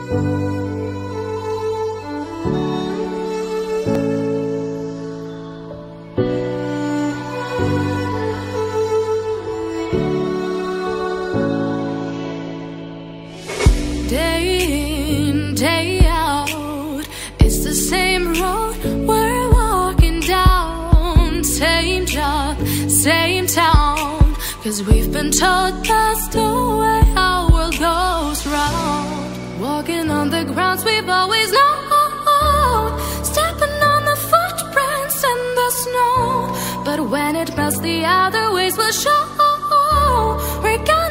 Day in, day out, it's the same road we're walking down. Same job, same town, 'cause we've been told that's the way our world goes round. Walking on the grounds we've always known, stepping on the footprints in the snow. But when it melts, the other ways will show. We're